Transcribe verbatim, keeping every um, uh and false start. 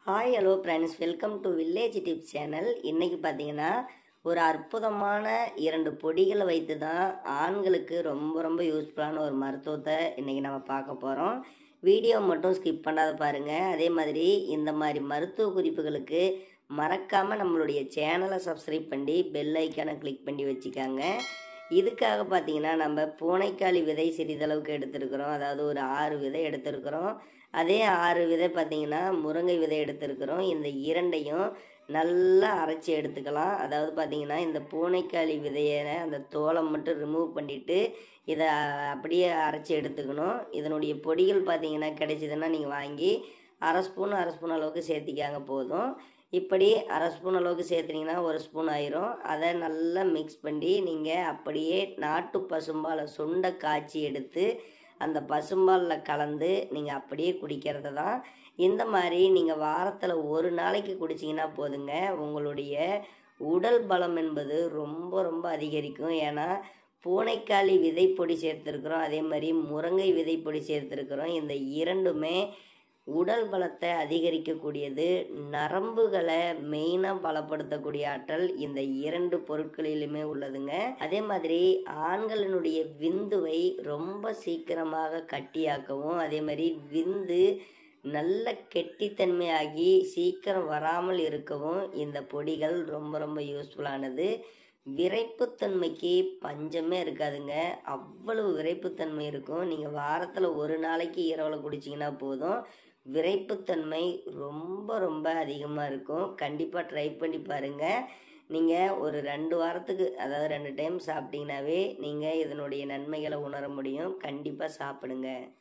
Hi hello friends, welcome to village tips channel. இன்றைக்கி பார்த்தீங்கன்னா ஒரு அற்புதமான இரண்டு பொடிகளை வைத்து தான் ஆண்களுக்கு ரொம்ப ரொம்ப யூஸ்ஃபுல்லான ஒரு மருத்துவத்தை இன்றைக்கி நம்ம பார்க்க போகிறோம். வீடியோ மட்டும் ஸ்கிப் பண்ணாத பாருங்கள். அதே மாதிரி இந்த மாதிரி மருத்துவ குறிப்புகளுக்கு மறக்காமல் நம்மளுடைய சேனலை சப்ஸ்கிரைப் பண்ணி பெல் ஐக்கானை கிளிக் பண்ணி வச்சுக்காங்க. இதுக்காக பார்த்தீங்கன்னா நம்ம பூனைக்காளி விதை சிறிதளவுக்கு எடுத்துருக்குறோம். அதாவது ஒரு ஆறு விதை எடுத்துருக்குறோம். அதே ஆறு விதை பார்த்திங்கன்னா முருங்கை விதை எடுத்துருக்குறோம். இந்த இரண்டையும் நல்லா அரைச்சி எடுத்துக்கலாம். அதாவது பார்த்திங்கன்னா இந்த பூனைக்காளி விதையை அந்த தோலை மட்டும் ரிமூவ் பண்ணிவிட்டு இதை அப்படியே அரைச்சி எடுத்துக்கணும். இதனுடைய பொடிகள் பார்த்திங்கன்னா கிடைச்சிதுன்னா நீங்கள் வாங்கி அரை ஸ்பூன் அரை ஸ்பூன் அளவுக்கு சேர்த்திக்காங்க போதும். இப்படி அரை ஸ்பூன் அளவுக்கு சேர்த்துனீங்கன்னா ஒரு ஸ்பூன் ஆயிரும். அதை நல்லா மிக்ஸ் பண்ணி நீங்கள் அப்படியே நாட்டு பசும்பாலை சுண்டை காய்ச்சி எடுத்து அந்த பசும்பாலில் கலந்து நீங்கள் அப்படியே குடிக்கிறது தான். இந்த மாதிரி நீங்கள் வாரத்தில் ஒரு நாளைக்கு குடிச்சிங்கன்னா போதுங்க, உங்களுடைய உடல் பலம் என்பது ரொம்ப ரொம்ப அதிகரிக்கும். ஏன்னா பூனைக்காளி விதைப்பொடி சேர்த்துருக்குறோம், அதே மாதிரி முருங்கை விதைப்பொடி சேர்த்துருக்குறோம். இந்த இரண்டுமே உடல் பலத்தை அதிகரிக்கக்கூடியது. நரம்புகளை மெயினாக பலப்படுத்தக்கூடிய ஆற்றல் இந்த இரண்டு பொருட்களிலுமே உள்ளதுங்க. அதே மாதிரி ஆண்களினுடைய விந்துவை ரொம்ப சீக்கிரமாக கட்டியாக்கவும், அதே மாதிரி விந்து நல்ல கெட்டித்தன்மையாகி சீக்கிரம் வராமல் இருக்கவும் இந்த பொடிகள் ரொம்ப ரொம்ப யூஸ்ஃபுல்லானது. விரைப்புத்தன்மைக்கு பஞ்சமே இருக்காதுங்க, அவ்வளவு விரைப்புத்தன்மை இருக்கும். நீங்கள் வாரத்தில் ஒரு நாளைக்கு இரவில் குடிச்சிங்கன்னா போதும், விரைப்புத்தன்மை ரொம்ப ரொம்ப அதிகமாக இருக்கும். கண்டிப்பாக ட்ரை பண்ணி பாருங்கள். நீங்கள் ஒரு ரெண்டு வாரத்துக்கு அதாவது ரெண்டு டைம் சாப்பிட்டீங்கன்னாவே நீங்கள் இதனுடைய நன்மைகளை உணர முடியும். கண்டிப்பாக சாப்பிடுங்க.